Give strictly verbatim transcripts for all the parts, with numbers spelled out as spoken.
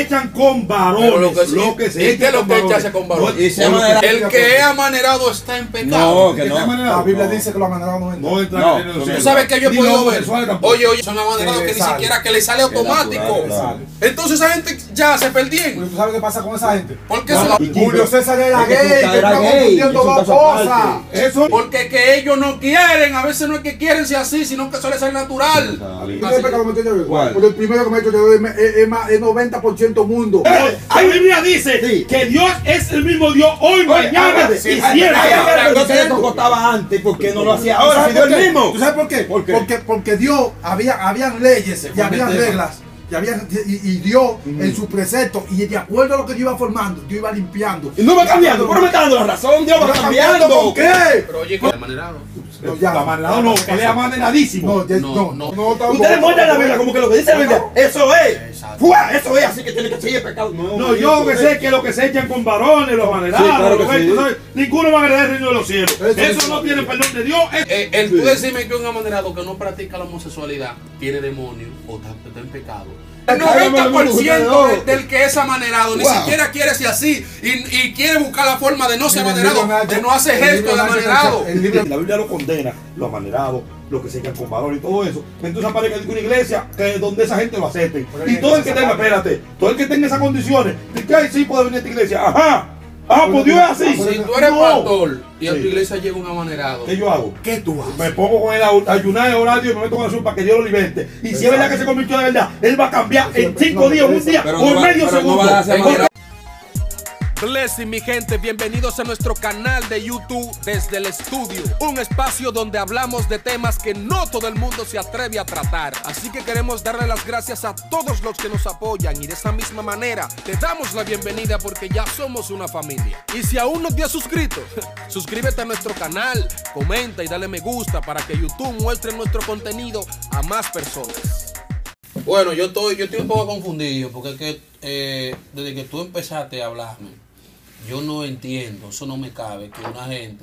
echan con varones. Lo que, lo que se ¿Y qué es lo que él hace con varones? El que es amanerado está en pecado. No, que no. La Biblia dice que los amanerados no entran. No entran No, en el no, cielo. Tú sabes que yo he Ni podido los ver. homosexuales tampoco. Oye, oye, son amanderados que, Que ni sale. siquiera que le sale automático. natural, Entonces esa gente ya se perdieron. ¿Tú sabes qué pasa con esa gente? Porque No, eso- Julio César era Es que gay, César que era está gay, confundiendo es un dos caso cosas. aparte. Eso. porque que ellos no quieren, a veces no es que quieren ser así, sino que suele ser natural. ¿Tú sabes pecado que cometió yo? ¿Cuál? Porque el primero que cometió yo es, es, es, más- es noventa por ciento mundo. Eh, La Biblia dice Sí. que Dios es el mismo Dios hoy, mañana y Sí, ay, siempre. ay, ay, ay, Entonces le costaba antes, ¿por qué no lo hacía ¿Tú ahora? sabes Si Dios por el qué? mismo. ¿Tú sabes por qué? ¿Por qué? Porque, porque Dios, había, habían leyes y fue habían el tema. reglas. Y, había, y, y Dios en su precepto, y de acuerdo a lo que Dios iba formando, Dios iba limpiando. Y no va cambiando, pero me está dando la razón, Dios va ¿Va cambiando. ¿Con qué? Pero oye, que es amanerado. No, ya. La amanerado no, él es amaneradísimo. No, ya- No, no, no. no, tampoco. Ustedes muestran la Biblia como que lo que dice la Biblia, eso es. Exacto. ¡Fua! Eso es, así que tiene que seguir pecado. No, No, yo que sé que lo que se echan con varones, los amanerados, Sí, claro los que sí. tú sabes, ninguno va a heredar el reino de los cielos. Eso Eso sí. no tiene perdón de Dios. Es- Eh, el tú decirme que un amanerado que no practica la homosexualidad tiene demonio o está, está en pecado. El noventa por ciento del, del que es amanerado ni Wow. siquiera quiere ser así y, y quiere buscar la forma de no ser En el amanerado, libro Nacho- de no hacer en el gesto de libro Nacho- amanerado. el libro- La Biblia lo condena, los amanerados, los que se echan con varones y todo eso. Entonces aparece una iglesia que donde esa gente lo acepte. Y todo el que tenga, espérate, todo el que tenga esas condiciones, dice que ay, sí puede venir a esta iglesia. Ajá. Ah, pues Dios es así. Si tú eres No. pastor y a tu Sí. iglesia llega un amanerado, ¿Qué yo hago? ¿qué tú haces? Me pongo con él a ayunar, a orar, Dios, y me meto con Jesús para que Dios lo liberte. Y si es verdad que se convirtió de verdad, él va a cambiar en cinco días, un día Pero o no en va- medio pero no segundo. va a ser Porque- manera- Blessing, mi gente, bienvenidos a nuestro canal de YouTube Desde el Estudio, un espacio donde hablamos de temas que no todo el mundo se atreve a tratar. Así que queremos darle las gracias a todos los que nos apoyan y de esa misma manera te damos la bienvenida porque ya somos una familia. Y si aún no te has suscrito, suscríbete a nuestro canal, comenta y dale me gusta para que YouTube muestre nuestro contenido a más personas. Bueno, yo estoy, yo estoy un poco confundido porque es que eh, desde que tú empezaste a hablarme, yo no entiendo, eso no me cabe, que una gente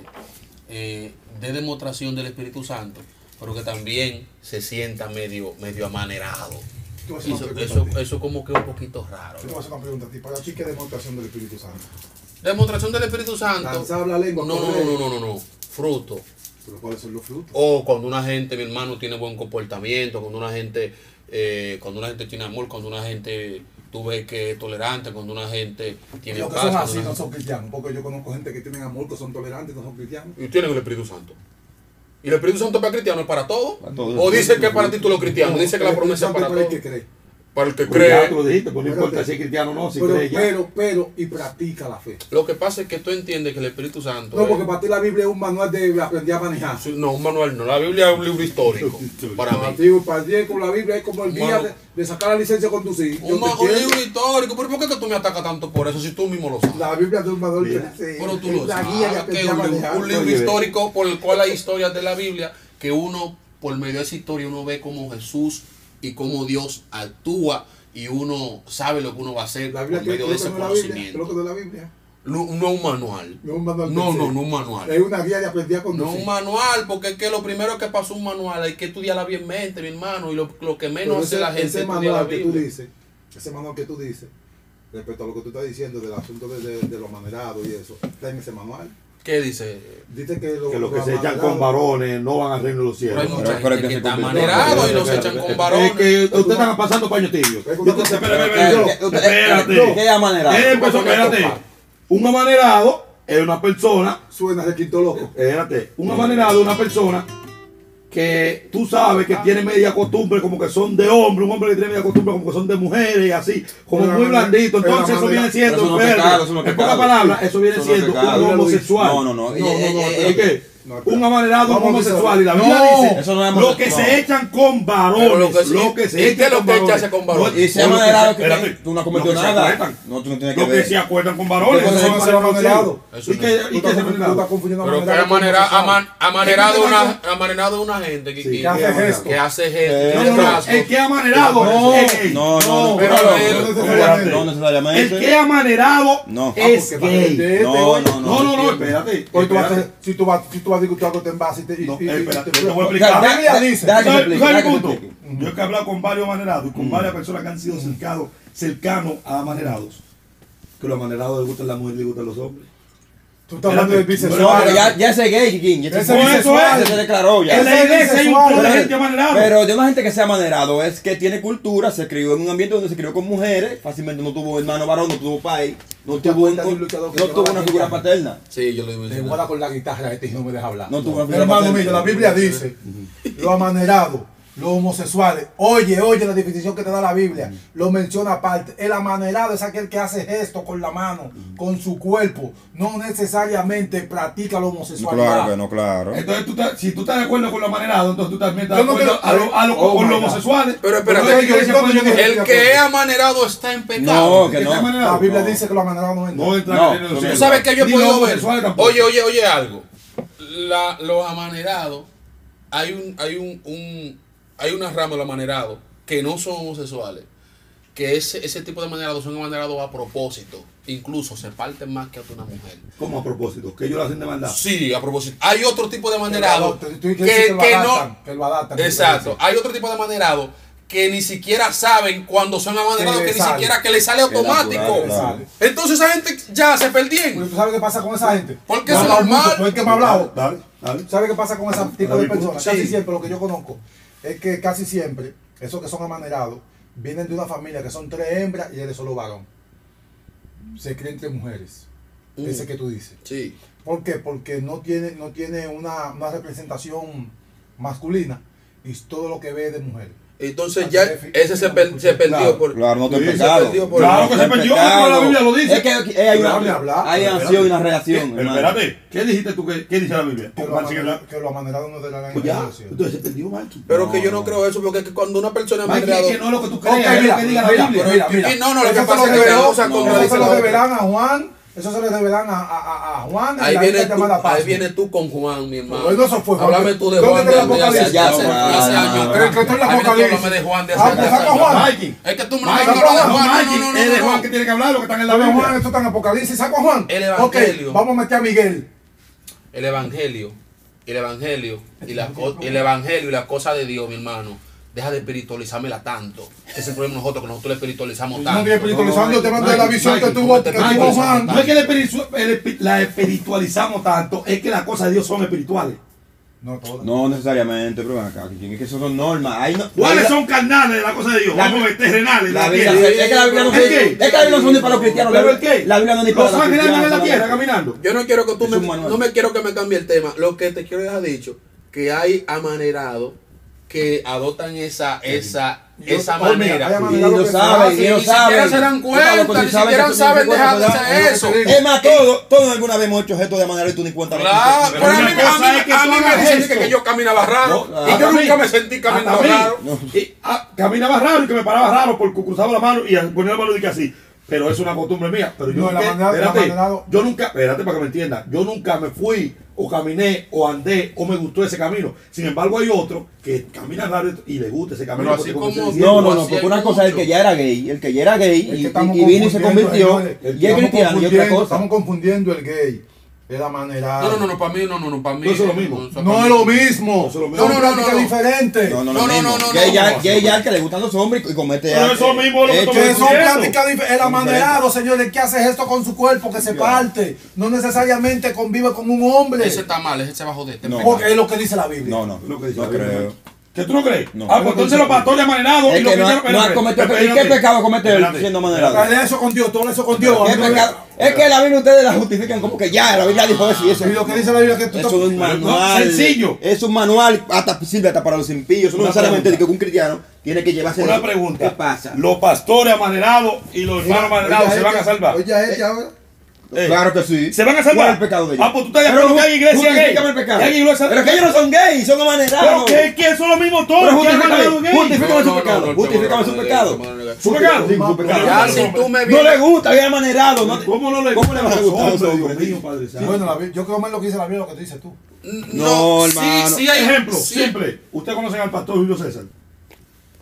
eh, dé demostración del Espíritu Santo, pero que también se sienta medio, medio amanerado. Tú vas a hacer Eso, una pregunta eso, a ti. eso como que es un poquito raro. Yo te voy a hacer una pregunta a ti. Para ti, ¿qué demostración del Espíritu Santo? Demostración del Espíritu Santo. Lanzar la lengua. No, no, correr. no, no, no, no, no. Fruto. ¿Pero cuáles son los frutos? O cuando una gente, mi hermano, tiene buen comportamiento, cuando una gente, eh, cuando una gente tiene amor, cuando una gente, tú ves que es tolerante, cuando una gente tiene Los que paz. son cuando así una- no son cristianos, porque yo conozco gente que tienen amor, que son tolerantes, no son cristianos. Y tienen el Espíritu Santo. ¿Y el Espíritu Santo para cristiano es para todo? Para todo. ¿O dice que es para título cristiano? No, Dice que el la promesa es Espíritu para Santo todo. es para el que cree. Para el que Pues ya tú cree. lo dijiste, pues no Espérate. importa si es cristiano o no, si Pero, cree ya. pero, pero, y practica la fe. Lo que pasa es que tú entiendes que el Espíritu Santo. No, es- porque para ti la Biblia es un manual de aprender a manejar. No, un manual no. La Biblia es un libro histórico. Para Para mí. ti, para ti con la Biblia es como el guía Mano. de, de sacar la licencia de conducir. Yo Un, te ma- un entiendo. libro histórico. ¿Pero por qué que tú me atacas tanto por eso si tú mismo lo sabes? La Biblia es un manual Mira. que Pero tú es lo la sabes. guía de que aprender es a un, libro- manejar. un libro Oye, ve. histórico por el cual hay historias de la Biblia que uno, por medio de esa historia, uno ve cómo Jesús y cómo Dios actúa y uno sabe lo que uno va a hacer La por Biblia que medio de creo que ese no es la Biblia, creo conocimiento. que no es la Biblia. No, no es un manual. No es un manual. No, per se. no, no un manual. Es una guía de aprender a No conducir. un manual, porque es que lo primero que pasó un manual hay que estudiarla bien mente, mi hermano, y lo, lo que menos Pero hace ese, la gente ese es estudiar la manual que tú Biblia. dices, ese manual que tú dices, respecto a lo que tú estás diciendo del asunto de, de, de los manerados y eso, está en ese manual. ¿Qué dice? Dice que, lo- Que los que los se echan amanerados- con varones no van al reino de los Pero hay cielos. mucha pero es gente que que se está convierte- manerado y No, no se espérate, echan con Es varones. que ustedes están pasando paño tibio. Es que Yo una te- cosa- espérate, Eh, espérate, ¿qué- usted- espérate. ¿Qué es amanerado? Él empezó, espérate. Un amanerado es una persona, Suena de quinto loco. espérate, un amanerado es una persona que tú sabes que tiene media costumbre como que son de hombre, un hombre que tiene media costumbre como que son de mujeres y así, como Pero muy la- blandito. pero la Entonces eso manera- viene siendo, Pero eso no es espérate, pecado, eso no es en pocas pecado. palabras, eso viene Eso no es siendo pecado. un homosexual. No, no, no. No, Eh, no, eh, no, eh, ¿Es qué? No, Un amanerado, un Vamos a homosexual. Y la ver. Biblia No, dice, eso no es lo que homosexual. se echan con varones, Pero lo que sí- lo que se ¿y qué echan es lo con que varones. hace con varones? No, Y si no, lo que amanerado se- que espérate, tú no has lo cometido que se nada. acuerdan. No, tú no tienes que Lo que ver. se acuerdan con varones. Pero eso eso no es será amanerado. Eso ¿Y no- qué, Tú y estás qué se confundiendo- tú estás confundiendo Pero que amanerado con amanera, homosexual. aman, amanerado, Es que una, tú amanerado una gente que, Sí, que, que hace gesto. que hace Eh, gesto. No, no, no, el que es amanerado No, es gay. No, no, no. pero no, él- no, necesariamente. no El necesariamente. que es amanerado No. es Ah, porque gay. para- No, no, No, no, no, no. espérate. Hoy tú vas a espérate. hacer- si tú vas, si tú vas a discutir algo en base y te. No, y- y- eh, y- espérate, te- yo te voy a La explicar. Biblia dice. Deja que ¿Sabes explique, ¿sabes deja mi que punto? explique. Yo que he hablado con varios amanerados y con varias personas que han sido cercados, cercanos a amanerados, que los amanerados les gustan las mujeres y les gustan los hombres. Tú estás hablando del Espérate, No, bisexual. pero ya, ya ese gay, King. Ya Ese ese es ese bisexual. se declaró ya. En la Ese es iglesia hay un bisexual. montón de Pero- gente amanerados. Pero de una gente que sea manerado es que tiene cultura, se crió en un ambiente donde se crió con mujeres, fácilmente no tuvo hermano varón, no tuvo país, no ¿Te tuvo, un- acuerdas de un luchador que no llevaba tuvo una figura guitarra? paterna. Sí, yo lo digo. Te guarda con la guitarra este y no me deja hablar. No tuvo una figura Hermano paterna. mío, la Biblia dice, los amanerados, los homosexuales, oye, oye la definición que te da la Biblia, lo menciona aparte. El amanerado es aquel que hace gesto con la mano, con su cuerpo, no necesariamente practica la homosexualidad. no, claro. Entonces, tú estás- si tú estás de acuerdo con los amanerados, entonces tú también estás Yo de no acuerdo creo- a lo- a lo- Oh con my los God. homosexuales. Pero espérate, Pero la iglesia yo- yo- puede- yo- yo- El que es amanerado está en pecado. No, que que está no. amanerado. La Biblia No. dice que los amanerados no entran. No entra No, en el tú cielo. Tú sabes que yo he Ni podido los ver. homosexuales tampoco. Oye, oye, oye algo. La, los amanerados, hay un, hay un, un hay una rama de los amanerados que no son homosexuales, que ese, ese tipo de amanerados son amanerados a propósito. Incluso se parten más que a una mujer. ¿Cómo a propósito? Que ellos lo hacen de maldad. Sí, a propósito. Hay otro tipo de amanerados Tú- tú- tú que, dices que lo que adaptan, no. que lo adaptan. Exacto. Hay otro tipo de amanerados que ni siquiera saben cuando son amanerados, Que que, le ni sale. siquiera que les sale natural, automático. claro. Entonces esa gente ya se Pero perdieron. ¿tú sabes qué pasa con esa gente? Porque Yo eso he hablado es normal. mucho, tú el que me ha hablado. Dale, dale. ¿Sabes qué pasa con ese tipo de personas? Sí. Casi siempre, lo que yo conozco, es que casi siempre, esos que son amanerados, vienen de una familia que son tres hembras y él es solo varón. Se creen entre mujeres. Mm. Ese que tú dices. Sí. ¿Por qué? Porque no tiene, no tiene una, una representación masculina y todo lo que ve es de mujeres. Entonces ya ese se, per- se perdió Claro, por. Claro, no te Sí, he se pecado. perdió por- Claro que se perdió, pero la Biblia lo dice. Es que aquí hay Déjame una, hablar. hay Espérate. acción y una reacción. Pero hermano. espérate, ¿qué dijiste tú? ¿Qué, qué dice la Biblia? Que Porque lo, Juan sigue amanera- hablando. que lo amanerados no de la Pues ya, iglesia. entonces se perdió, Mikey. Pero No, que yo no no. creo eso, porque es que cuando una persona es Mikey, amanerado. es que no es lo que tú crees, Ok, es lo mira, que diga la mira, Biblia. mira, mira. Y no, no, lo Eso que se pasa es que reveló- cada cosa no, contradice Eso se la lo otra. revelan a Juan. Eso se le revelan a, a, a Juan. en Ahí la viene, isla tú, llamada Pascua. ahí viene tú con Juan, mi hermano. Bueno, eso fue, Juan. Háblame tú de ¿Dónde Juan está el de, de hace, Apocalipsis? de hace- de hace Ya, años. ya. Pero es que esto es el Ahí viene tú, Apocalipsis. háblame de Juan de hace Ah, de pues hace saca años. Juan. Mikey, Es que tú me Mikey, estás Juan, hablando de Juan. Mikey, No, no, no, es de no, Juan no. que tiene que hablar lo que está en la Pero Juan, Biblia. esto está en Apocalipsis. ¿Saco a Juan? El Ok, Evangelio. vamos a meter a Miguel. El evangelio, el evangelio y la co- el evangelio y la cosa de Dios, mi hermano. Deja de espiritualizármela tanto. Ese es el problema de nosotros, que nosotros le espiritualizamos No tanto. estoy espiritualizando, te mando de la Mikey, visión que Mikey, tuvo, ¿cómo te que tuvo espiritualizas? Juan. No es que la espiritu- el espi- la espiritualizamos tanto, es que las cosas de Dios son espirituales. No, todas. No necesariamente, pero ven acá, King, es que eso son normas. Ahí no, ¿Cuáles la- son carnales de las cosas de Dios? La- Vamos a ver, terrenales. de La la Biblia, tierra. es que la Biblia no ¿El son, qué? es que la Biblia no son ni para los cristianos. ¿Pero la, el qué? la Biblia no es ni para Los los ángeles cristianos. andan en la tierra solamente. caminando. Yo no quiero que tú Es me, un manual. no me quiero que me cambie el tema. Lo que te quiero dejar dicho, que hay amanerados que adoptan esa, esa, Yo- esa oh, mira, manera. hay Y amanerados lo que se saben, hacen, y lo ni siquiera saben. se dan Tú cuenta, sabes cuando ni sabes siquiera que tú saben tienes dejar de cuenta, hacer es lo que eso. te digo. Es más, todo, todos alguna vez hemos hecho gesto de manera y tú ni cuenta. Claro, Pero pero a una mí, me- a cosa mí, es que a tú mí me hagas dicen esto. que, que yo caminaba raro. No, y hasta yo mí, nunca me sentí hasta caminando mí. raro. Y, ah, caminaba raro y que me paraba raro porque cruzaba la mano y ponía la mano y que así. Pero es una costumbre mía. Pero yo No, el nunca, amanera- el espérate, amanerado- yo nunca, espérate para que me entiendan, yo nunca me fui o caminé o andé o me gustó ese camino. Sin embargo, hay otro que camina raro y le gusta ese camino. Pero así porque como- se No, no, Así no, hay porque una cosa es el mucho. que ya era gay, el que ya era gay Es y, que estamos y- y vino y se confundiendo, convirtió, señores. y es Estamos cristiano y otra confundiendo- cosa. Estamos confundiendo el gay, el amanerado. No, no, no, no, para mí, no, no, no, para mí. No es lo mismo. eso No para es mí. lo mismo. No es lo mismo. Son No, no, no, prácticas no, no. diferentes. No, no, No, no, no, mismo. no, no, Gay no, ya, no, gay no. ya al que le gustan los hombres y comete Pero actos, eso mismo es lo que hechos- tú me Que son diciendo. prácticas diferentes. El amanerado, señores, que hace esto con su cuerpo, que se parte. No necesariamente convive con un hombre. Ese está mal, ese se va a joder. No. Porque es lo que dice la Biblia. No, no, Lo que dice no la Biblia. creo. ¿Que tú no crees? No. Ah, pues entonces los pastores amanenados Es y los que no ha- cristianos. no ha espérate, cometido- espérate, ¿y qué espérate. pecado comete él Espérate. siendo amanerado? Habla eso con Dios, tú hablas eso con Dios. ¿Qué A mí no me- pecado? Es que la Biblia ustedes la justifican como que ya, la Biblia dijo eso y eso. Y lo que dice la Biblia es que tú Eso estás- es un Pero no, manual. sencillo. Es un manual, hasta sirve hasta para los impíos. Eso no Una necesariamente de pregunta. que un cristiano tiene que llevarse Una eso. pregunta. ¿Qué pasa? Los pastores amanerados y los hermanos amanerados Oye, se van a ella- salvar. Oye, a ella ahora. Eh, Claro que sí. ¿Se van a ¿Cuál salvar? es el pecado de ellos? Ah, pues tú estás de Pero acuerdo que hay iglesia gay. justifícame el pecado. Que hay iglesia- Pero que ellos no son gays, son amanerados. Pero que, que son los mismos todos. Pero que hay justifícame, amanerados gays. justifícame No, su no, pecado. no, no, Justifícame no, su no, pecado. no, no, no, no. ¿Su pecado? Sí, su pecado. Ya, si tú me No vienes. le gusta, es amanerado. No te- ¿Cómo no le ¿Cómo le van a gustar a los Hombre, hombres? Dios mío, Padre Sí, Santo. bueno, la Biblia- yo creo más lo que dice la Biblia, lo que tú dices tú. No, sí, hermano. sí hay Ejemplo, sí. simple. ¿Usted conocen al pastor Julio César?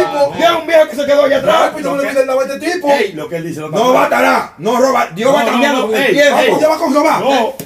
tipo. Ya un viejo que se quedó allá Ay, atrás. pues no me olvides el lado de este tipo. Ey, lo que él dice lo está No mal. batará. No roba. Dios va No, no, cambiando no, con el ey, tiempo. Ay, pues ya va con Jehová. No,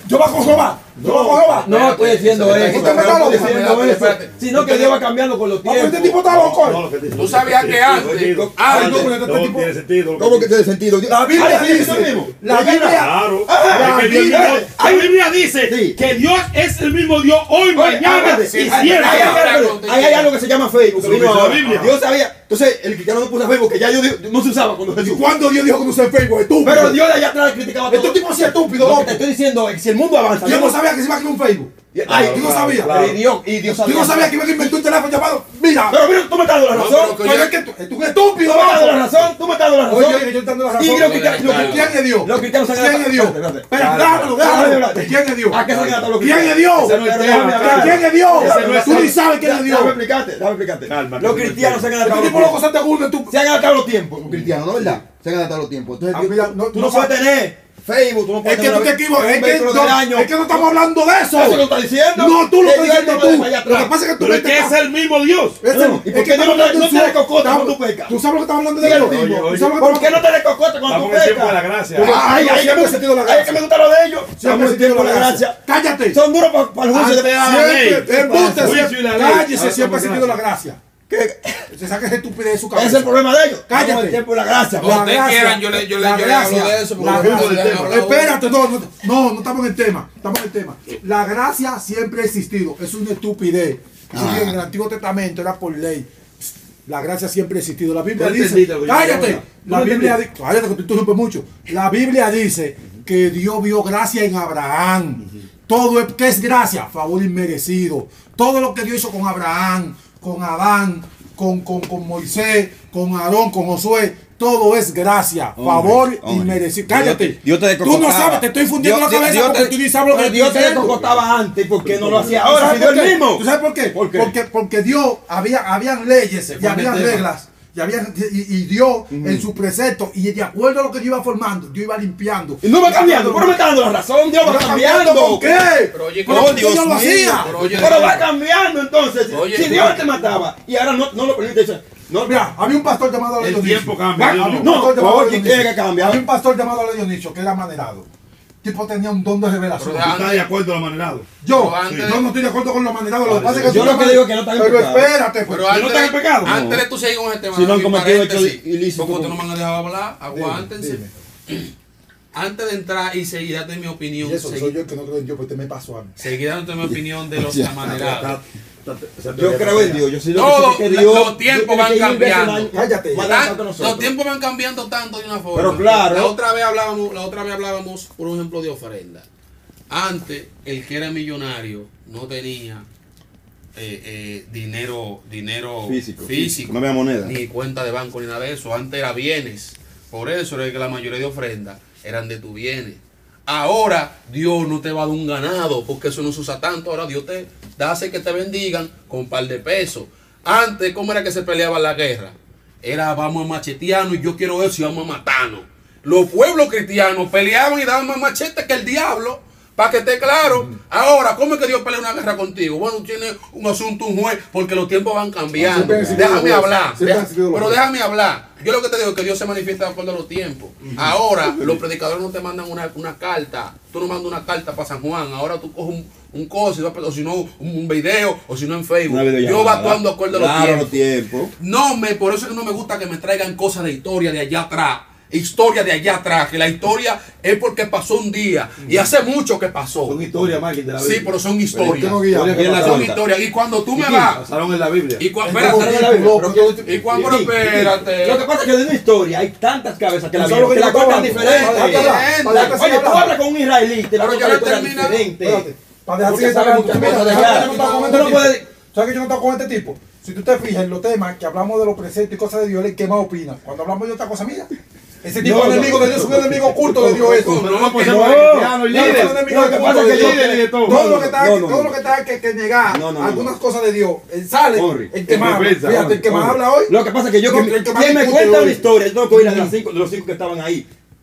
Yo bajo Jehová. Yo bajo Jehová. No estoy diciendo eso. Usted me está No loco. estoy diciendo eso. Sino que Dios va cambiando con los Ah, pero este tipo tiempos. está loco. No, lo que te- Tú sabías que antes, Ay, no, antes, pero este No tipo. tiene sentido. ¿Cómo que tiene sentido? La Biblia Ah, ¿sí, dice. eso mismo? La Biblia. Claro. Ah, Es que Dios- Biblia- Dios- la Biblia dice Sí. que Dios es el mismo Dios hoy, mañana Aguante, y sí, hay- siempre. hay- hay algo- Ahí hay algo que se llama Facebook, que Eso vino dice la ahora. Biblia. Dios sabía. Entonces, el cristiano no puso Facebook, que ya yo digo- no se usaba cuando ¿Y Jesús. cuándo Dios dijo que no se Facebook? Estúpido. Pero Dios de allá atrás criticaba todo. Este tipo así estúpido, Lo que loco. te estoy diciendo es que si el mundo avanza. Yo no Dios- sabía que se iba a crear un Facebook. Ay, Tú no claro, sabías. claro. Y Dios, y Dios Tú sabía. no sabías que iban a inventar un teléfono llamado. Mira. Pero mira, tú me estás dando la No, razón. pero que Pero es que tú, tú eres estúpido, Tú me estás dando la loco. razón. Tú me estás dando la razón. Oye, yo estoy dando la razón. Y los cristianos- Claro. los ¿Quién es Dios? Los cristianos se han ¿Quién es Dios? Espérate, espérate. Espera, Claro. déjalo, Déjame déjalo. hablar. ¿Quién es Dios? ¿A qué se han atado los ¿Quién cristianos? es Dios? Ese no es el tema. Déjame hablar. ¿Quién es Dios? Ese no es Tú el ni tema. sabes quién es Dios. Déjame explicarte, déjame explicarte. Calma, Los que cristianos se han Este atado los tipo loco tiempos. se te burla, tú. Se han atado los tiempos, los cristianos, ¿no es verdad? Se han atado los tiempos. Entonces, Ah, Dios- mira, no- tú no no puedes sabes- tener Facebook, tú no Es puedes que tú tener te equivocas. un Es que, vehículo no, del año. es que no estamos hablando de eso. Eso lo está diciendo. No, tú lo Que estás Dios diciendo no tú. lo deja allá Lo que atrás. pasa es que tú Pero es mente que es está- el mismo Dios. Ese- No, ¿y por es qué que no estamos te- hablando no de te su- le cocotas estamos- cuando tú pecas? ¿Tú sabes lo que estamos hablando de Dígalo. ellos? Oye, ¿Tú oye. sabes lo que ¿Por estamos- qué no te le cocotas cuando Estamos tú en el tiempo de la pecas? gracia. Porque- Ay, ay, Siempre que he me- sentido la ay, gracia. que me gusta lo de ellos. Siempre Estamos he en tiempo de la gracia. Cállate. Son duros para el juicio de Antes la la ley. Siempre, embuste, Juicio siempre- y la ley. cállese, Ahora siempre ha estamos sentido la en gracia. ¿Qué? Se saca esa estupidez de su Ese cabeza. es el problema de ellos. Cállate. Estamos en tiempo de la gracia. Cuando ustedes quieran, yo le- yo le- la yo le hablo gracia, de eso, porque la no gracia. me dejan hablar. Espérate, no, no, no, no estamos en el tema. Estamos en el tema. La gracia siempre ha existido. Es una estupidez. Eso Ah. en el Antiguo Testamento era por ley. La gracia siempre ha existido. La Biblia ¿Tú dice. entendiste lo que yo Cállate. digo? La ¿Tú Biblia entendiste? dice. Cállate, que tú interrumpes mucho. La Biblia dice que Dios vio gracia en Abraham. Todo es, ¿qué es gracia? Favor inmerecido. Todo lo que Dios hizo con Abraham, con Adán, con, con, con Moisés, con Aarón, con Josué, todo es gracia, Hombre, favor hombre. inmerecido. Cállate. Dios te tú no descocotaba. sabes, te estoy fundiendo Dios- la cabeza Dios te- porque tú ni sabes lo que Pero Dios estoy te diciendo. cocotaba antes, ¿por qué no lo hacía ¿Tú ahora? sabes Si por Dios qué? el mismo. ¿Tú sabes por qué? ¿Por qué? Porque, porque Dios, había, habían leyes y fue habían mi tema. reglas. Y, había, y, y Dios en su precepto, y de acuerdo a lo que Dios iba formando, Dios iba limpiando. Y no va cambiando, pero me está dando la razón, Dios va ¿Va cambiando. ¿Por qué? Pero oye, Pero oh, ¿por qué Dios Dios lo mío, hacía? pero oye, Pero va cambiando entonces. Oye, Si tú- Dios te mataba y ahora no, no lo permite, dice, no, Mira, había un pastor llamado El Alejo tiempo Dionisio. cambia, Había Dios un no. pastor No, llamado oye, Alejo tiene Dionisio. que cambiar. Había un pastor llamado Alejo Dionisio que era manerado. El tipo tenía un don de revelación. Pero ¿Tú estás de acuerdo a la manera? Yo, Pero antes- yo no estoy de acuerdo con los manerados. Lo que pasa es que Yo tú lo que llamas- digo es que no están en Pero pecado. espérate, pues. Pero no antes, están en pecado. antes No. de tú seguir con ese tema, Si no han mi cometido paréntesis, hechos ilícitos, porque ustedes como- no me han dejado hablar, aguántense. Antes de entrar y seguir dándote mi opinión, Y eso, seguir, soy yo el que no creo en Dios, porque me pasó a mí. seguir dándote mi opinión de los Ya. amanerados. Yo creo en Dios. Yo sí lo Todo, que sé que la- Dios. los tiempos Dios van tiene que ir veces al cambiando. año. Cállate. Más Tan- adelante los nosotros. tiempos van cambiando tanto de una forma. Pero claro. La otra vez hablábamos, la otra vez hablábamos, por ejemplo, de ofrenda. Antes, el que era millonario no tenía eh, eh, dinero, dinero Físico. físico, No había moneda. ni cuenta de banco, ni nada de eso. Antes era bienes. Por eso era que la mayoría de ofrendas eran de tus bienes. Ahora Dios no te va a dar un ganado, porque eso no se usa tanto. Ahora Dios te da hace que te bendigan con un par de pesos. Antes, ¿cómo era que se peleaba la guerra? Era vamos a machetearnos y yo quiero eso y vamos a matarnos. Los pueblos cristianos peleaban y daban más machetes que el diablo. Para que esté claro. Ahora, ¿cómo es que Dios pelea una guerra contigo? Bueno, tiene un asunto, un juez, porque los tiempos van cambiando. Siempre han existido Déjame los hablar. jueces. Siempre han Deja- existido los pero jueces. déjame hablar. Yo lo que te digo es que Dios se manifiesta de acuerdo a los tiempos. Ahora, los predicadores no te mandan una, una carta. Tú no mandas una carta para San Juan. Ahora tú coges un, un coso, y vas- o si no, un, un video, o si no en Facebook. Una videollamada. Yo va actuando de acuerdo a los Claro, tiempos. los tiempos. No, me, por eso es que no me gusta que me traigan cosas de historia de allá atrás. Historia de allá atrás, que la historia es porque pasó un día y hace mucho que pasó. Son historias, Marquín, de la Sí, Biblia. pero son ¿por historias. qué no guiamos? Historias que Son pasaron. historias. Y cuando tú me ¿Y vas. pasaron en la Biblia. Y cuando. Entonces, Espérate. loco, pero- Y cuando. Pero Sí, espérate. Lo que pasa es que de una historia hay tantas cabezas que la ¿Tú sabes lo Biblia, que que la yo cuentan estoy diferente. hablando? Para Para- para dejarte Oye, seguir tú hablando. hablas con un israelita, te va a Pero contar yo no he historias terminado. diferentes. Espérate, para dejar Porque seguir sabe hablando. muchas Mira, cosas de ¿sabes allá. que yo no estaba con Tú este no tipo? puedes- ¿Sabes que yo no estaba con este tipo? Si tú te fijas en los temas que hablamos de los preceptos y cosas de Dios, él es el que más opina. Cuando hablamos de otra cosa, mira. Ese tipo No, es no, enemigo de Dios, es un enemigo oculto de Dios. Eso. Pero no puede ser No, cristiano y No, líder. es un enemigo Lo que oculto pasa es de que yo- Dios. líder y de todo. Todo lo que está, No, no, todo no. lo que está que, que negar No, no, no. algunas cosas de Dios. Él sale, Henry, el que en más habla. defensa, Fíjate, el que más Henry. habla hoy. Lo que pasa es que yo, No, que, el que más quien me discute cuenta hoy. una historia, yo tengo que oír la de, las cinco, de los cinco que estaban ahí.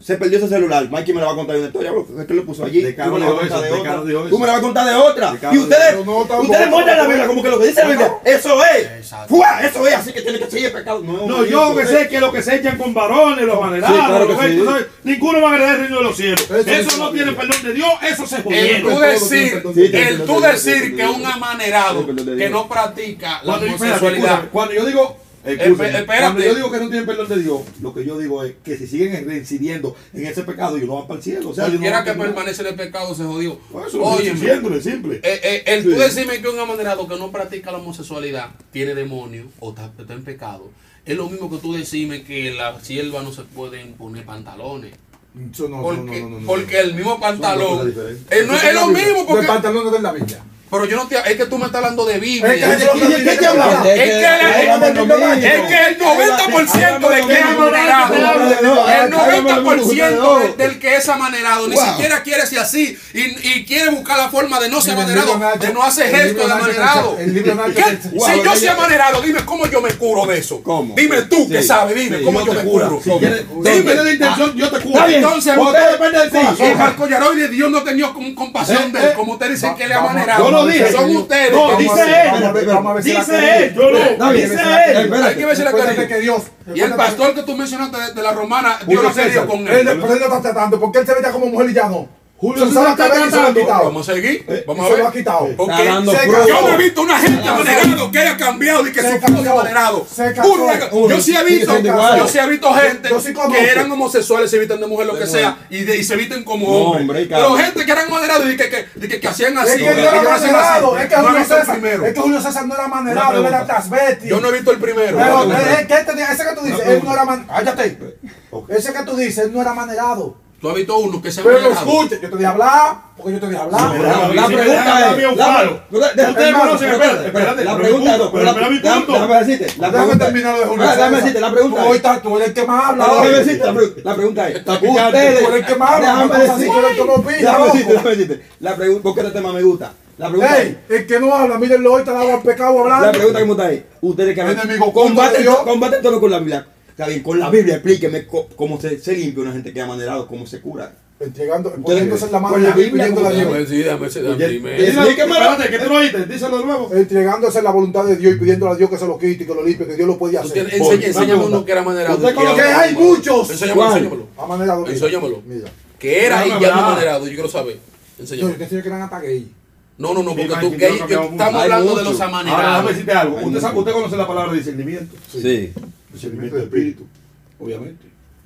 se perdió ese celular. Mikey me la va a contar de una historia, bro. Es que lo puso allí. De Tú me la vas a contar de otra. Tú me la vas a contar de otra. Y ustedes, no, tampoco, ustedes muestran la Biblia como que lo que dice la Biblia, eso es. Exacto. ¡Fua! Eso es, así que tiene que seguir pecado. No, No, yo que sé que lo que se echan con varones, los manerados, Sí, claro que los sí. gays, ¿sabes? Ninguno va a heredar el reino de los cielos. Eso Eso, sí, no sí, tiene sí. perdón de Dios, eso se El jodieron. tú decir, Sí, sí, el sí, tú sí, decir sí, que sí. un amanerado Sí, perdón de que Dios. no practica la Cuando yo, espérate, homosexualidad. escúchame, cuando yo digo, escúchame, espérate. cuando yo digo que no tienen perdón de Dios, lo que yo digo es que si siguen reincidiendo en ese pecado, ellos no van para el cielo. O sea, ellos no Cualquiera van que a terminar. permanece en el pecado se jodió. Por eso lo estoy Óyeme, diciendo, es simple. eh, eh, el Sí. tú decirme que un amanerado que no practica la homosexualidad tiene demonio o está, está en pecado, es lo mismo que tú decirme que la sierva no se pueden poner pantalones. Eso no, Porque, no, no, no, no. porque el mismo Son dos pantalón cosas diferentes. eh, no es, es lo mismo El porque pantalón no está en la Biblia. pero yo no te, es que tú me estás hablando de Biblia. Es que- Es es que- ¿Y de qué te hablamos? que, la- Háblame lo mismo. es que el noventa por ciento de que es amanerado, el noventa por ciento de- del que es amanerado, ni Wow. siquiera quiere ser así y, y quiere buscar la forma de no ser Mira, el libro amanerado, Nacho- de no hacer el gesto libro de Nacho amanerado. que- el libro Nacho ¿Qué? que- Si Wow, yo ya- soy amanerado, dime cómo yo me curo de eso. ¿Cómo? Dime tú que Sí. sabes, dime Sí. cómo No yo te me cura. curo. Si tienes, si Dime. tienes la intención, yo te curo. Está bien. Entonces, Porque usted- depende de ti. el Marco Yaroide, Dios no tenía con- compasión Eh, de él, eh, como ustedes dicen que él es vamos- amanerado. yo lo dije. Son ustedes. No, que- dice Vamos a ver- él. vamos a ver- vamos a ver si la Dice queremos. él, yo no. Está bien, Dice espérate, él. espérate. Hay que ver si la Recuérdate quería. que Dios. Y el pastor que tú mencionaste de, de la romana, Dios no se dio con Él, él. pero él no está tratando, porque él se veía como mujer y ya no. Julio se se lo está cabello y se lo ha tratando. quitado. Vamos a seguir. Eh, Vamos y a se ver. lo ha quitado. Porque Está dando se pruebas. yo no he visto una gente amanerado que haya cambiado y que Se su casó. de amanerado. Se casó. Puro rega- Uno. Yo sí he Sigue visto, siendo igual. yo sí he visto gente Yo sí conozco. que eran homosexuales, se visten de mujer, lo que De sea, mujer. y, de- y se visten como No, hombres. hombre, Pero cabrón. gente que eran amanerados y que, que, que, que, que hacían Es así. que él no que era ellos hacían manerado, así. es que No he Julio visto el César, primero. es que Julio César no era Una manerado, él era pregunta. transvesti. Yo no he visto el primero. Pero Una es que este, ese que tú dices, él no era man, cállate. Ok. Ese que tú dices, él no era manerado. Tú has visto uno que se Pero lo amanerado. escuche, yo te dije hablar, porque yo te dije hablar. Sí, La, Déjame la decir, pregunta déjame es. bien un la- palo. deja- Ustedes hermano, conocen, pero espérate, espérate, La pero pregunta, mi punto, no, pero la- espera mi déjame- punto. déjame decirte. La Déjame pregunta. terminar de Julio Ah, déjame César. decirte la pregunta. Tú hoy estás- tú eres el que más habla. Déjame hoy. decirte la, pre- la pregunta es. Está picante. Ustedes. Tú eres el que más habla, Déjame una cosa así, decirte. tú eres el que más opina, Déjame loco. decirte, déjame decirte. La pregunta, porque este tema me gusta. La pregunta es. Ey, el que no habla, mírenlo hoy, te dado al pecado hablando. La pregunta que me gusta es, ustedes que Enemigo oculto combaten, de Dios. combaten todo con la Biblia. Está bien, con la Biblia explíqueme co- cómo se, se limpia una gente que ha manerado, cómo se cura. Entregando, Ustedes- poniéndose en la mano con de la Dios y Biblia, pidiéndole a como Dios. Déjame decir, déjame decir, Oye, dime. eh, Díselo, Explíquemelo. espérate, que tú lo oíste, díselo de nuevo. Entregándose en la voluntad de Dios y pidiéndole a Dios que se lo quite y que lo limpie, que Dios lo puede Tú hacer. tienes- Por- enseña- una Enséñame pregunta. uno que era amanerado. ¿Usted y conoce que hay muchos? Enséñamelo, ¿Cuál? enséñamelo. Ha manejado. Enséñamelo. Mira. Que era y Déjame ya no hablar. amanerado. Yo quiero saber. Yo Enséñame. te enseño que eran hasta gay. No, no, no, porque Mira, tú, que que, yo que cambiamos mucho. estamos Hay hablando de mucho. los Ahora, déjame amanerados. decirte algo. Hay Usted, sabe- mucho. usted conoce la palabra discernimiento. Sí. Discernimiento de espíritu, obviamente.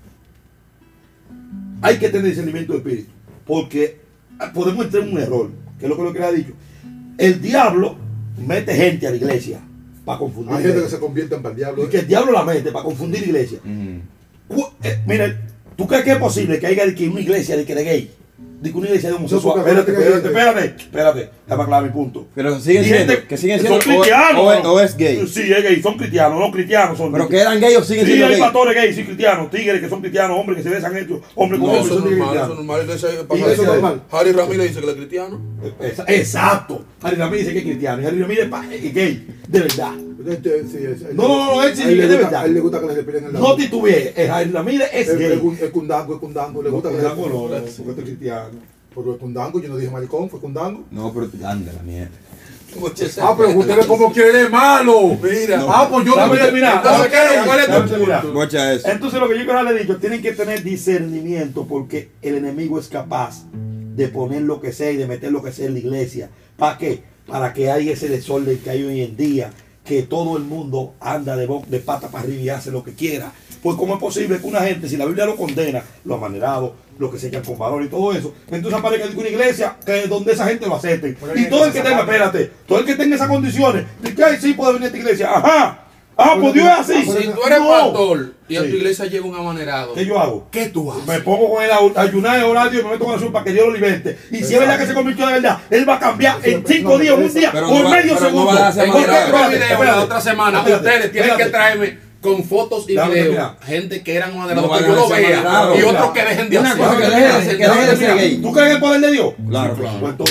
Hay que tener discernimiento de espíritu, porque podemos entrar en un error, que es lo que lo que le ha dicho. El diablo mete gente a la iglesia para confundir. Hay la gente que iglesia. se convierte en el diablo. Y que el diablo la mete para confundir la iglesia. Cu- eh, mira, ¿tú crees que es posible que haya de que una iglesia de que de gay? De que una iglesia de homosexual. No, porque Espérate, acuérdate que espérate, hay- espérate, espérate. Déjame aclarar mi punto. Pero siguen Y siendo, gente- que siguen son siendo, o, cristianos. o es, ¿no? o es gay. Sí, es gay, son cristianos, no cristianos son. Pero que eran gay o siguen Sí, siendo hay gay. pastores gays, sí, cristianos, tigres que son cristianos, hombres que se besan hechos, hombres con No, hombres eso es son normal, eso es cristianos. normal. Ese- Y pasa- eso es normal. Harry Ramírez dice que él es cristiano. Esa- Exacto. Harry Ramírez dice que es cristiano. Y Harry Ramírez es pa- es gay, de verdad. Este, sí, es- es- No, no, no, él sí a él dice le de gusta- verdad. A él le gusta que le respiren en la No titubees, eh, Harry Ramírez es Es es gay. cun- es cundango, es cundango, le gusta que le No, no, no, respiren. porque este es cristiano. Porque es cundango, yo no dije maricón, fue cundango. No, pero anda la mierda. Ah, pero usted ve como quiere malo. Mira. Ah, pues yo no Dame me terminar. Entonces, ¿qué- ¿cuál es tu Dame terminar. punto? Bocha eso. Entonces lo que yo quiero haberle dicho, tienen que tener discernimiento porque el enemigo es capaz de poner lo que sea y de meter lo que sea en la iglesia. ¿Para qué? Para que haya ese desorden que hay hoy en día, que todo el mundo anda de, bo- de pata para arriba y hace lo que quiera. Pues cómo es posible que una gente, si la Biblia lo condena, los amanerados, los que se echan con valor y todo eso, entonces aparezca una iglesia que donde esa gente lo acepte. Pero hay Y todo el gente que que tenga, se espérate, todo el que tenga esas condiciones, de que ay, sí puede venir a esta iglesia, ajá. Ah, pues Dios es así. Si tú eres No. pastor y a tu Sí. iglesia llega un amanerado, ¿Qué yo hago? ¿qué tú haces? Me pongo con él a ayunar, a orar a Dios y me meto con oración para que Dios lo liberte. Y si es verdad que se convirtió de verdad, él va a cambiar en cinco no, días, un día pero o no en va- medio pero no segundo. va a ser ¿Por qué? amanerado. Otro Espérate, video espérate, la otra semana, espérate, ustedes tienen espérate. que traerme con fotos y Déjame videos, terminar. gente que eran amanerados, No que van yo a lo ser vea, amanerados. y otros Claro. que dejen de Una hacer. cosa que dejen- que dejen de ser gay. ¿Tú crees en el poder de Dios? Claro, Pues claro. entonces,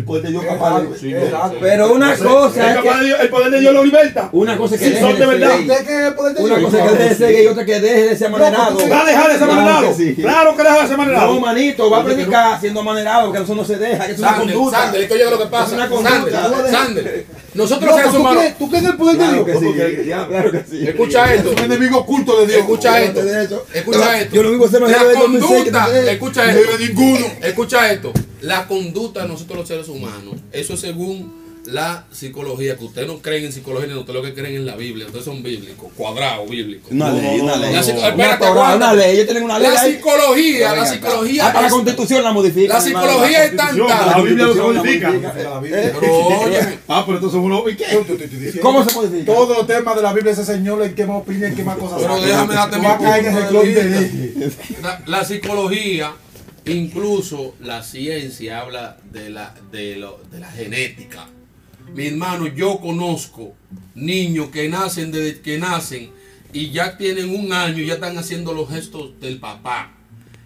El poder de Dios es capaz de... Sí, Exacto. Pero una cosa El, es capaz de que, Dios- el poder de Dios lo liberta. una cosa es que Si deje son de de verdad. ser gay. ¿Usted qué es el poder de Una Dios? cosa es que deje de ser gay y otra que deje de ser amanerado. No, Va a dejar de ser Claro amanerado. que sí. Claro que deja de ser No, amanerado. manito, va a predicar siendo amanerado, que eso no se deja, que es una Sander, conducta. Sander, es que oye lo que Es pasa. una conducta. Sander, Sander. Nosotros No, los seres ¿tú, humanos. crees, ¿Tú crees en el poder de Claro Dios? que sí, claro que sí. Escucha esto. Es un enemigo oculto de Dios. Escucha esto. de eso. Escucha esto. Yo lo mismo sé más La de dos mil seis que conducta. te- Escucha No esto. hay ninguno. Escucha esto. La conducta de nosotros los seres humanos, eso es según la psicología, que ustedes no creen en psicología, ni ustedes lo que creen en la Biblia, ustedes son bíblicos, cuadrados bíblicos. Una No, ley, no, una no, ley. La psico- Una espérate, Torah, aguántate. una ley. Ellos tienen una ley. La ahí. psicología, la Venga, psicología. Hasta la es- constitución la modifica. La psicología es tan Constitución, tal. la Biblia lo Constitución la modifica. modifica. La Biblia. Pero oye, Ah, pero entonces uno... ¿Y qué? Yo te estoy diciendo. ¿Cómo se modifica? Todos los temas de la Biblia, ese señor, el que más opina, el que más cosas Pero sabe. déjame darte Tú mi vas a caer en punto ese de club de vista. dije. la, la psicología, incluso la ciencia habla de la, de, lo, de la genética. Mi hermano, yo conozco niños que nacen desde que nacen y ya tienen un año y ya están haciendo los gestos del papá.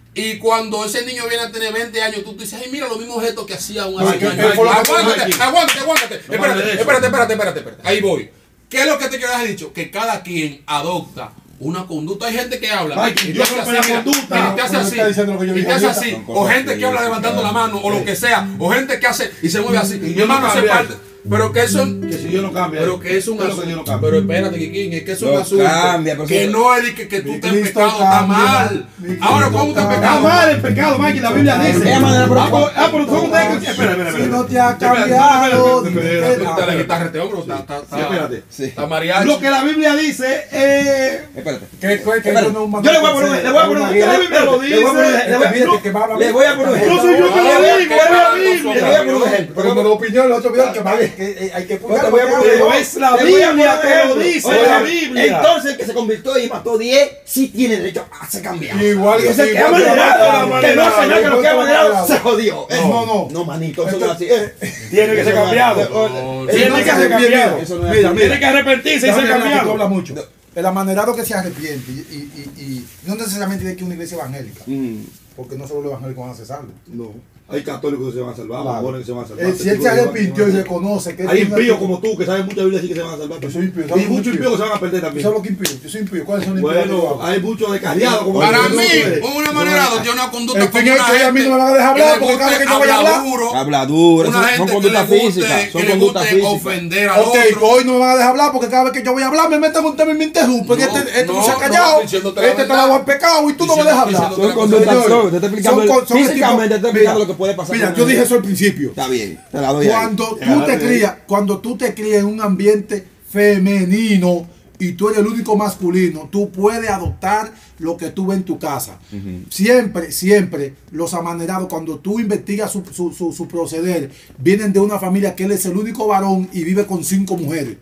Y cuando ese niño viene a tener veinte años, tú te dices, ay, mira los mismos gestos que hacía un Ay, hace que- años. que fue lo que- Aguántate, aquí. aguántate, aguántate. No Espérate, hable de eso. espérate, espérate, espérate, espérate. Ahí voy. ¿Qué es lo que te quiero dejar dicho? Que cada quien adopta una conducta. Hay gente que habla Ay, y yo te hace no así, la mira, conducta. mira, te hace No me así, está diciendo lo que yo y dije te hace ahorita. así, Son o cosas gente que que habla yo- levantando la mano, o lo que sea, o gente que hace y se mueve así. Y Mi yo no hermano se cambio parte. eso. Pero que eso, Que si yo no cambio. pero que es un ¿qué es lo que asunto. yo no cambio? Pero espérate, Kikín, es que es un Lo asunto. cambia, pero que eso- no es de que, que tú Mi estés en Cristo pecado, está cambia. mal. Mi Cristo Ahora, ¿cómo está en cambia. Está pecado? mal el pecado, Mike, la Biblia dice. ¿Qué manera, pero- Ah, pues- ah, pero son ustedes que... Espera, espera, espera. Si no te ha Espera, cambiado, espera, espera, ni espera, te- espera, Está la espera. guitarra este hombre, está, está, está, Sí, espérate. Sí. está mariachi. Lo que la Biblia dice eh, Espérate. Que- que- que Espérate. yo no mando Yo le voy a poner, consejo. le voy a poner, Una le voy a la Biblia lo poner, le voy a poner, dice. le voy a- Mira, que- que va a hablar- le voy a poner un No ejemplo. soy yo que lo digo, es la Le voy a Biblia. poner un ejemplo. Pero me lo opinión el otro video que va que eh, hay que Te voy a poner- Pero es la le voy a Biblia poner que un lo ejemplo. dice, Oye, la Biblia. Entonces el que se convirtió y mató diez, sí tiene derecho a ser cambiado. Igual que Entonces, sí, que igual que amanerado, amanerado, que no señor, que lo que ha amanerado. amanerado se jodió. Eh, No, no. No, manito, eso no es así. Entonces, Eh, Tiene que ser eso no es- cambiado. eh, No, eso tiene no que es ser así. cambiado. Eso no es Mira, así. Tiene que arrepentirse y ser Déjame hablar, que tú cambiado. hablas mucho. El amanerado que se arrepiente y, y, y, y no necesariamente tiene que ir a una iglesia evangélica, Mm. porque no solo los evangélicos van a ser salvos. No. Hay católicos que se van a salvar, Claro. mormones que se van a salvar. Eh, si él se arrepintió y reconoce que Hay es una- impíos como tú que saben mucha Biblia así que se van a salvar. Yo soy impío, Y ¿sabes muchos impío? impíos que se van a perder ¿Tú también. sabes lo que impío? Yo soy impío. ¿Cuáles son los impíos? que yo Bueno, hago? hay muchos descarriados como Para como mí, ustedes. un amanerado tiene una conducta El fin como es una que a mí no me van a dejar gente hablar que porque le cada vez que yo guste voy a hablar- hablar duro, Habla duro, una son gente que le conductas guste, físicas, son que le conductas guste físicas. ofender al Ok, otro. hoy no me van a dejar hablar porque cada vez que yo voy a hablar me meten un tema y me interrumpen. No, este este no, no, se ha no, callado. diciéndote la este te verdad. la va en pecado y tú no me Diciendo- dejas hablar. diciéndote Son la conductas, cosa. no, te estoy explicando. Son con- son el Físicamente te estoy tipo- explicando mira, lo que puede pasar. Mira, con yo una dije mujer. eso al principio. Está bien, te la doy ahí. Cuando tú Déjala te de- crías, cuando tú te crías en un ambiente femenino y tú eres el único masculino, tú puedes adoptar lo que tú ves en tu casa. Siempre, siempre los amanerados, cuando tú investigas su, su, su, su proceder, vienen de una familia que él es el único varón y vive con cinco mujeres.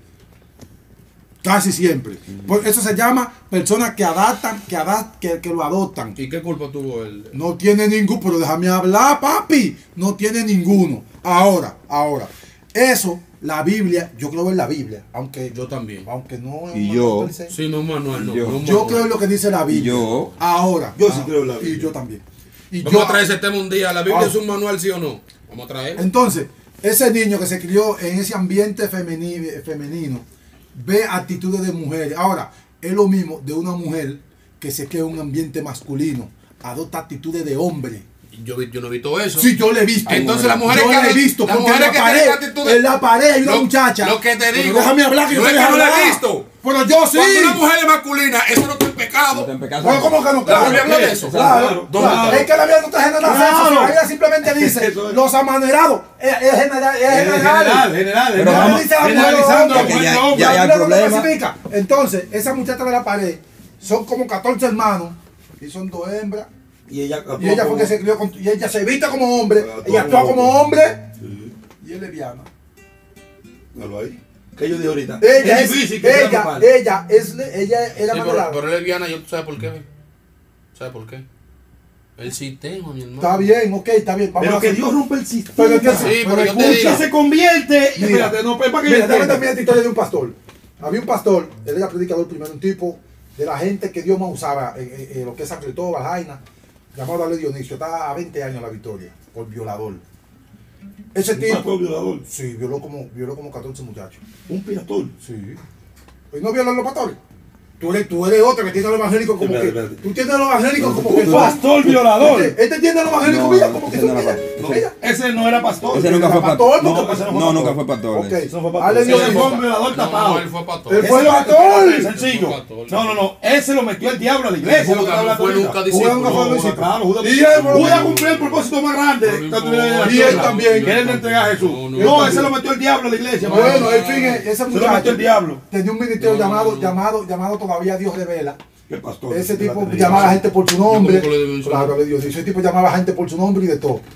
Casi siempre. Por eso se llama personas que adaptan, que, adap- que, que lo adoptan. ¿Y qué culpa tuvo él? No tiene ningún, pero déjame hablar, papi. No tiene ninguno. Ahora, ahora. Eso, la Biblia, yo creo en la Biblia, aunque Yo también. aunque no es Y un yo. manual per se. Sí, no, Manuel, no. Yo- no, Yo Manuel. creo en lo que dice la Biblia. yo. Ahora. Yo sí ah, creo en la Y Biblia. yo también. Y Vamos yo, a traer ese tema un día. ¿La Biblia Ah. es un manual, sí o no? Vamos a traer. entonces, ese niño que se crió en ese ambiente femeni- femenino ve actitudes de mujeres. Ahora, es lo mismo de una mujer que se crea en un ambiente masculino, adopta actitudes de hombre. Yo, vi- yo no he visto eso. Sí, yo le he visto. Entonces, las mujeres yo que le he adop- visto las porque en mujeres la que pared, tienen actitudes- en la pared hay una Lo- muchacha. lo que te Pero digo, déjame hablar que yo no te es que dejo no lo he hablar. visto. Pero yo sí. Cuando una mujer es masculina, eso no está en No pecado. te empecas a- Bueno, ¿cómo que no? La Claro, Biblia habla de ¿qué? eso. Claro, Claro, claro. claro. Es que la Biblia no está generando Claro. eso. La Biblia simplemente dice Eso es. los amanerados. Es, es general. Es Es general. general, general. Pero No general. vamos- dice la mujer Generalizando hombre. a mujer Ya- hombre. ya- La ya el Biblia no lo problema. clasifica. Entonces, esa muchacha de la pared son como catorce hermanos y son dos hembras. Y ella Y ella fue que se crió con, y ella se viste como hombre, Actúa ella actúa como como hombre Sí. y es lesbiana. Míralo ahí. ¿Qué yo dije ahorita? Ella es es, difícil que sea ella, normal. ella es, le- ella era Sí, pero, manerada. pero él es lesbiana, ¿yo sabes por qué? ¿Sabes por qué? El sistema, mi hermano. Está bien, ok, está bien. Vamos Pero a que hacer- Dios rompe el sistema. Pero es que Sí, pero yo te escucha. digo. Que se convierte. Y Mira, espérate, no, pues, para que Mira, yo déjame entienda. terminar esta historia de un pastor. Había un pastor, él era predicador primero, un tipo de la gente que Dios más usaba, en, en- en lo que es San Cristóbal, Jaina, llamado Dale Dionisio, está a veinte años la victoria, por violador. Ese Un tipo. pastor violador. Sí, violó como, violó como catorce muchachos. Un pastor. Sí. ¿Y no violan los pastores? Tú eres, tú eres otro que tiene a los evangélicos como Espérate, que. espérate. Tú tienes a los evangélicos como que. Un pastor violador. Este, este tiene a los evangélicos, No, mira, como que ese son. no era Mira, pastor. No, mira. ese no era pastor. Ese nunca era fue pastor, pastor. nunca No, fue pastor. no, nunca fue pastor. Ok. Eso no fue pastor. Ale Ese dio fue limón. un violador No, tapado. no, él fue pastor. Él fue Ese pastor. es sencillo. Fue pastor. No, no, no. Ese lo metió el diablo a la iglesia. Judas lo que está no hablando fue ahorita. nunca Judas discípulo. nunca fue No, discípulo. claro, Judas, Y él fue- Judas cumplió el propósito más grande. No, no que importa. tuviera la Y él tierra, también. Que él le entrega a Jesús. No, no, No, no. ese lo metió el diablo a la iglesia. Bueno, mano. en fin, ese Se lo metió muchacho el diablo. tenía un ministerio No, no, llamado, no, no. llamado, llamado todavía Dios revela. ¿Qué pastor? Ese tipo Espérate, llamaba a la gente por su nombre. Yo como que le doy un Claro, solo. le dio. Ese tipo llamaba a gente por su nombre y de todo.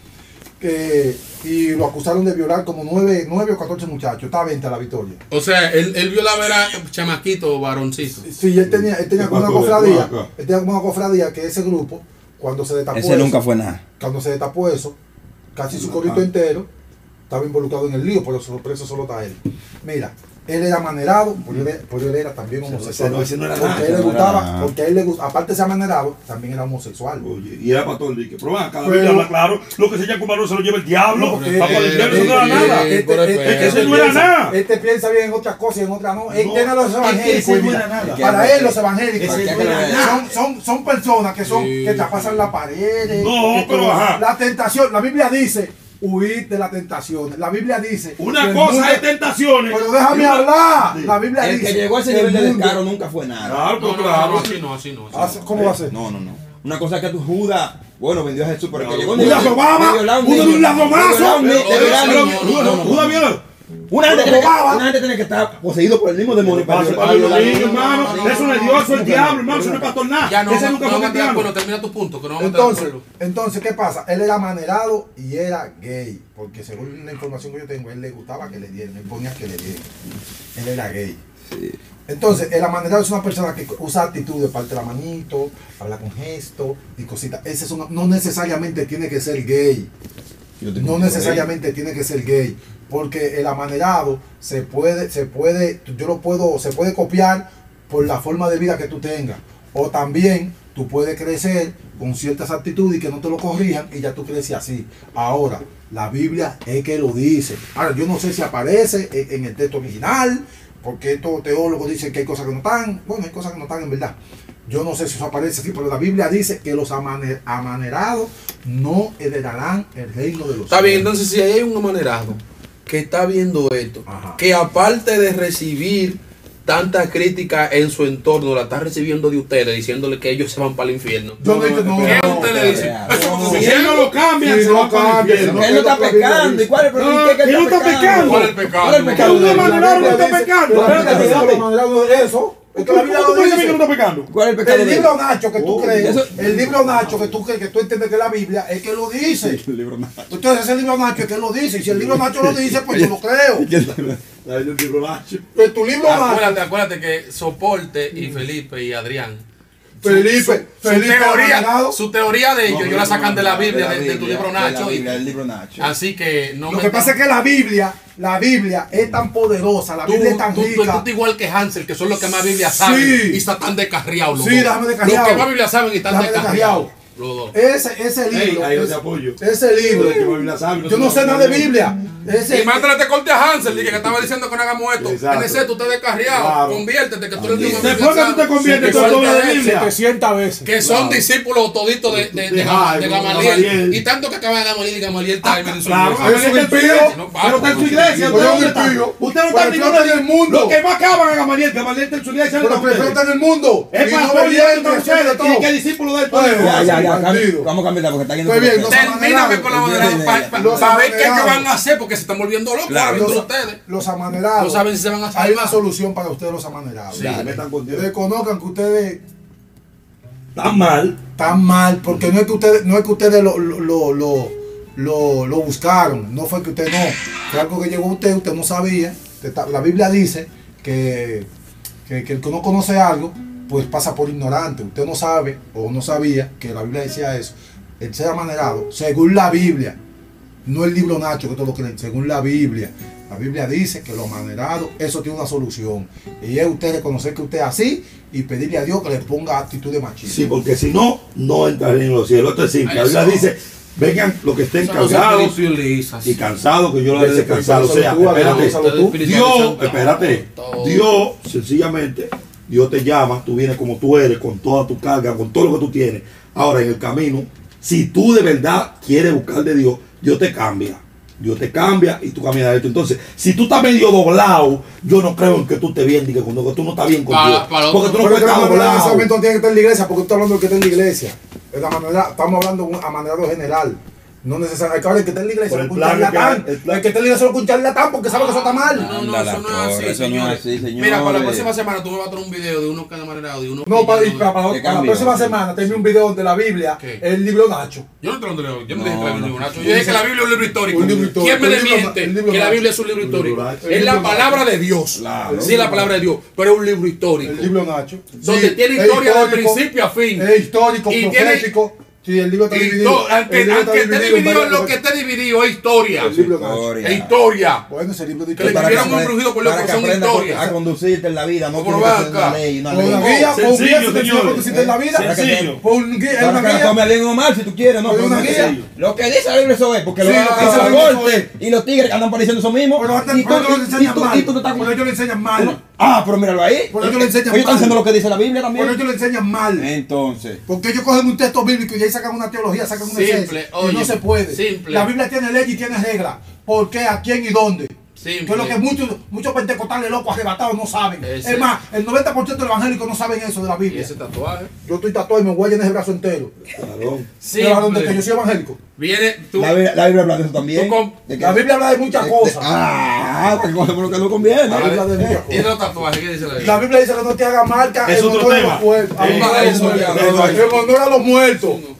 Que, y lo acusaron de violar como nueve, nueve o catorce muchachos. Está a veinte a la victoria. O sea, él, él violaba era chamaquito o varoncito. Sí, él tenía, él tenía ¿Qué como una pasó de cofradía. acá? Él tenía como una cofradía que ese grupo, cuando se destapó Ese eso, nunca fue nada. cuando se destapó eso, casi su Ah. corito entero estaba involucrado en el lío, por eso, por eso solo está él. Mira, él era manerado, pero él, era- pero él era también homosexual. no, ese no era porque nada, a él le ese no era gustaba, nada. porque a él le gustaba, aparte de ser manerado, también era homosexual. Oye, y era pastor, dije, pero va, cada Pero- vez habla claro, lo que se llama con varón se lo lleva el diablo, No, porque va para el él- infierno, él- eso no era él- nada. él- pero espérate. Ese no era piensa, nada. Este piensa bien en otras cosas y en otras no. Él No, tiene a los es que evangélicos. ese y no mira, era nada. para él los evangélicos Ese no era nada. son, son, son personas que son Sí. que traspasan las paredes. No, que pero todo- ajá. La tentación, la Biblia dice, huir de la tentación. La Biblia dice. que Una el cosa mundo- es tentaciones. Pero déjame y una- hablar. Sí. La Biblia El dice. que llegó a ese el nivel de mundo- descaro nunca fue nada. Claro, No, pues no, claro. no, así no, así no. así no. Hace- ¿Cómo va a ser? No, no, no. Una cosa es que tu Judas, bueno, vendió a Jesús, pero el que llegó Judas robaba, Judas de un ladomazo. De violar un Pero- niño. no, no, no, Judas viola. Una gente, Pero tiene que, robaba. una gente tiene que estar poseído por el mismo demonio para Pasa violar- para violar- los niños, hermano. no, no, Eso no es no, Dios, eso no, es el diablo, hermano. no, Eso no es pastor nada. Ya no, Ese no, nunca no fue vamos a estar de cristiano. acuerdo. Termina tu punto, que no vamos a estar de Entonces, acuerdo. entonces, ¿qué pasa? Él era manerado y era gay. Porque según la información que yo tengo, a él le gustaba que le dieran. Él ponía que le dieran. Él era gay. Entonces, el amanerado es una persona que usa actitudes, parte la manito, habla con gestos y cositas. Ese es una- no necesariamente tiene que ser gay. Yo tengo No un necesariamente tiene que ser gay. Porque el amanerado se puede, se puede, yo lo puedo, se puede copiar por la forma de vida que tú tengas. O también tú puedes crecer con ciertas actitudes y que no te lo corrijan y ya tú creces así. Ahora, la Biblia es que lo dice. Ahora, yo no sé si aparece en, en el texto original, porque estos teólogos dicen que hay cosas que no están. Bueno, hay cosas que no están en verdad. Yo no sé si eso aparece aquí, pero la Biblia dice que los amane- amanerados no heredarán el reino de los Está bien, cielos. entonces si hay un amanerado que está viendo esto, Ajá. que aparte de recibir tanta crítica en su entorno, la está recibiendo de ustedes, diciéndole que ellos se van para el infierno. Yo no, no, no, ¿Qué no, usted le dice? no, Eso no, no, Si es él no lo cambia, Sí, se no va para el cambia, infierno. no. Él no está pecando. ¿Y cuál es el problema? No, ¿Qué- qué que no está pecando. ¿Cuál es el pecado? ¿Cuál es el Que pecado? un de él? amanerado no está dice- pecando. la Biblia Espérate, dice que espérate. los amanerados de eso. Es que la Biblia ¿Cómo lo tú dices a mí que no dice. está pecando? ¿Cuál es el pecado? El de él? libro Nacho que tú Oh, crees, eso- el libro Nacho que tú crees que tú entiendes que es la Biblia, es que lo dice. El libro Nacho. Entonces ese libro Nacho es que lo dice. Y si el libro Nacho lo dice, pues yo lo creo. Ay, yo digo, Nacho. Pues tu libro Nacho, Acuérdate, acuérdate que Soporte y Felipe y Adrián, Felipe, su Felipe teoría, amanerado. su teoría de ellos, No, ellos la sacan de la Biblia, De de, la de tu Biblia, libro de la Nacho. Biblia, y- del libro Nacho. Así que no Lo me que pasa es que la Biblia, la Biblia es tan poderosa, la Tú, Biblia es tan tú, tú, tú rica. estás igual que Hansel, que son los que más Biblia saben Sí. y están tan descarriados. los Sí, dos. déjame descarriado. Los que más Biblia saben y están Déjame descarriados. descarriado. Los dos. Ese, ese libro, Ey, ahí yo ese, te apoyo. ese libro, Que Biblia sabe, yo no sé nada de Biblia. Ese, Y mándale te corte a Hansel, dije que estaba diciendo que no hagamos esto. Exacto. En ese tú estás descarriado, Claro. conviértete, que tú eres el único que Después que tú te conviertes, que tú son, hablas de Biblia. setecientas veces. que son discípulos toditos de, de, de, De Gama- Jairo, de Gamaliel. Gamaliel. Y tanto que acaban de Gamaliel y Gamaliel está en su Claro, iglesia. Gamaliel está en su impío. iglesia. No, Pero está en su iglesia. Pero ¿Usted es dónde un está? impío. Usted no Pero está en prefiero ninguno estar en el mundo. Los que más acaban a Gamaliel, Gamaliel está en su iglesia. Pero no prefiero ustedes. estar en el mundo. Es y no pastor y bebiendo, entra haciendo de ustedes. todo. ¿Quién que es discípulo de él? Pues, Ya, ya, ya. bandido. cam- Vamos a cambiar porque está yendo Pues por bien, los los temas. Termíname con la amanerados. manera para Los ver qué ellos amanerados. van a hacer porque se están volviendo locos Claro. ahora entre Los, ustedes. los amanerados. No saben si se van a Hay salvar. una solución para ustedes los amanerados. Sí. Ya, metan con Dios. Reconozcan que ustedes Está mal. están mal, porque no es que ustedes, no es que ustedes lo, lo, lo, lo, lo- lo buscaron, no fue que usted no, fue algo que llegó a usted, usted no sabía. Usted está- la Biblia dice que, que, que el que no conoce algo, pues pasa por ignorante. Usted no sabe o no sabía que la Biblia decía eso. El ser amanerado, según la Biblia, no el libro Nacho que todos creen, según la Biblia. La Biblia dice que los amanerados, eso tiene una solución. Y es usted reconocer que usted es así y pedirle a Dios que le ponga actitud de machismo. Sí, porque si no, no entraré en los cielos. Esto es simple. La Biblia Eso. dice, vengan los que estén Eso no se cansados espiritualiza. y cansados, que yo lo haré Ese descansado. O sea, espiritual, espérate, espiritual, Ustedes Dios, espiritualizan espérate, todo. Dios sencillamente, Dios te llama, tú vienes como tú eres, con toda tu carga, con todo lo que tú tienes. Ahora en el camino, si tú de verdad quieres buscar de Dios, Dios te cambia. Dios te cambia y tú caminas de esto. Entonces, si tú estás medio doblado, yo no creo en que tú te bien, que cuando tú no estás bien con Para- Dios. para Porque tú no Pero puedes que estar la manera en ese doblado. momento no tiene que estar en la iglesia, porque tú estás hablando del que está en la iglesia. Es la manera, estamos hablando a manera general. No necesariamente. Claro, el que está en la iglesia Por es el un plan que- charlatán. el plan- El que está en la iglesia es un charlatán porque sabe que eso está mal. No, no, Anda eso la no es así, torre, eso no es señores. así, señores. Mira, para la próxima semana tú me vas a traer un video de uno que ha manejado de uno. No, que para, ya y para, para- Te para la cambio. próxima semana tenme un video de la Biblia, ¿Qué? el libro Nacho. Yo no te lo leo, yo no, No, dije que la Biblia no. es un Nacho. Yo dije que la Biblia es un libro histórico. Un libro histórico. ¿Quién me El libro- desmiente el libro que la Nacho. Biblia es un libro libro histórico? Nacho. Es El la libro palabra Nacho. de Dios. Claro. Sí, la palabra de Dios, pero es un libro histórico. El libro Nacho. Donde Sí, tiene es historia de histórico, principio a fin. Es histórico, Y tiene- profético. Sí, el libro está Y dividido. to- aunque El libro está aunque esté dividido en dividido en varias lo que cosas. esté dividido, es historia. El libro Nacho. Es historia. Bueno, ese libro de Que le historia. escribieron un apre- brujido por lo para que que son aprenda historias. a conducirte en la vida, no Como tiene que ser vaca. una ley, una Con ley. una guía, con un Sencillo, guía, te enseña señores. a conducirte en la vida. Sencillo. Con un guía, es Para una que la guía. tome bien o mal si tú quieres, ¿no? Pero Pero una no- guía. Lo que dice la Biblia eso es, porque Sí, lo, lo lo que que dice dice los la Biblia golpes y los tigres andan pareciendo eso mismo. Pero antes, y tú, pero ellos le y- y enseñan tú- mal. y tú te estás Pero ellos le enseñan mal. Ah, pero míralo ahí. Pero ellos le enseñan Ellos están mal. haciendo lo que dice la Biblia también. Pero ellos le enseñan mal. Entonces, Porque ellos cogen un texto bíblico y ahí sacan una teología, sacan una Simple, esencia. Y oye, no se puede. simple. La Biblia tiene ley y tiene reglas. ¿Por qué, a quién y dónde? Simple. Que es lo que muchos, muchos pentecostales locos arrebatados no saben. Ese- Es más, el noventa por ciento de los evangélicos no saben eso de la Y Biblia. ese tatuaje. Yo estoy tatuado y me voy a llenar el brazo entero. Claro. ¿De dónde que yo Simple. soy evangélico? Viene tú. la Biblia, la Biblia habla de eso también. Tú con- de que- La Biblia habla de muchas de- cosas. de- Ah, porque cogemos lo que no conviene. La Biblia habla de muchas Y cosas. los tatuajes, ¿qué dice la La Biblia? Biblia dice que no te haga marca Es en otro honor a tema. los muertos. Eh, En honor a los eso ya, muertos. eso ya. En honor a los muertos.